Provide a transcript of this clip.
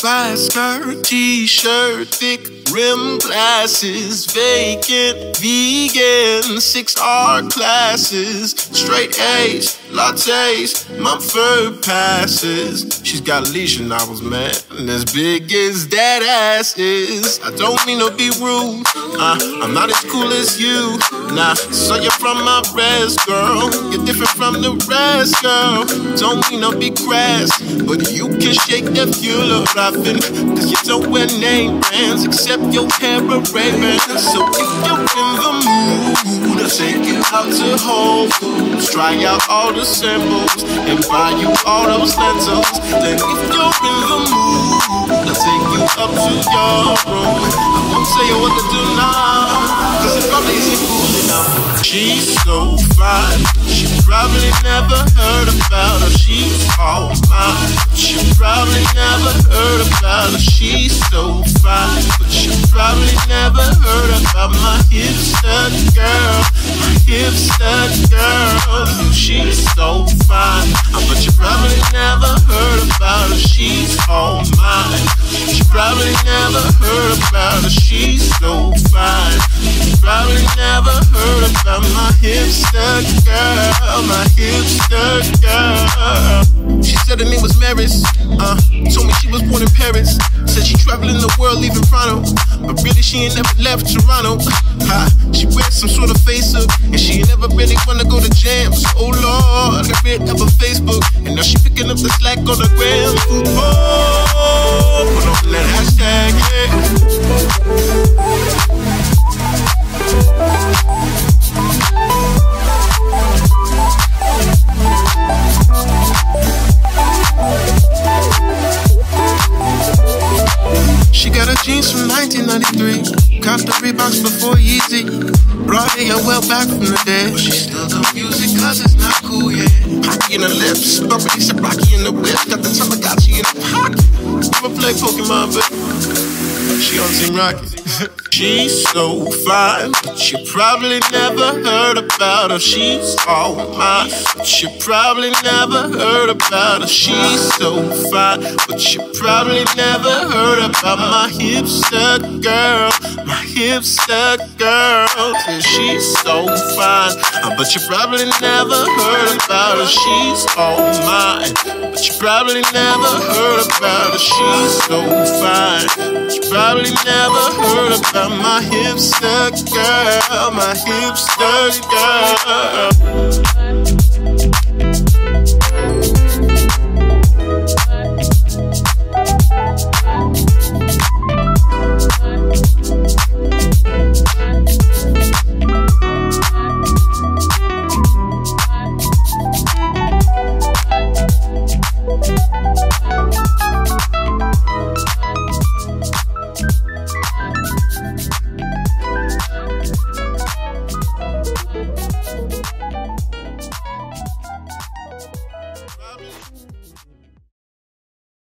Flat skirt, t-shirt, thick rim glasses, vacant, vegan, 6 art classes, straight A's, lattes, Mumford passes. She's got leisure novels, man, and as big as that ass is. I don't mean to be rude, I'm not as cool as you. Nah, so you're from my res, girl. You're different from the rest, girl. Don't mean to be crass, but you can shake that fuel rapping, cause you don't wear name brands except your hair and Ray-Bans. So if you're in the mood, I'll take you out to Whole Foods, try out all the samples and buy you all those lentils. Then if you're in the mood, I'll take you up to your room. I won't tell you what to do now, cause it probably isn't cool enough. She's so fine, she probably never heard about her. She's all mine, she probably never heard about her. She's so fine, but she probably never heard about my hipster girl. My hipster girl, she's so fine, but you probably never heard about her. She's all mine, she probably never heard about her. She's so fine, you probably never heard about my hipster girl. My hipster girl. She said her name was Maris, told me she was born in Paris. Said she traveling the world, leaving Toronto, but really she ain't never left Toronto. She wears some sort of face up, and she ain't never really wanna go to jams. Oh Lord, I got rid of her Facebook, and now she picking up the slack on the gram. Oh, put on that hashtag, She got her jeans from 1993, copped the Reeboks before Yeezy, brought her well back from the dead. But she still do music cause it's not cool, yeah. Hockey in her lips, bumping except Rocky in the whip, got the Tamagotchi in her pocket. Never play Pokemon, but she on Team Rocket. She's so fine, but you probably never heard about her. She's all mine, but you probably never heard about her. She's so fine, but you probably never heard about my hipster girl. My hipster girl, and she's so fine, but you probably never heard about her. She's all mine, but you probably never heard about her. She's so fine, but you probably never heard about my hipster girl. My hipster girl.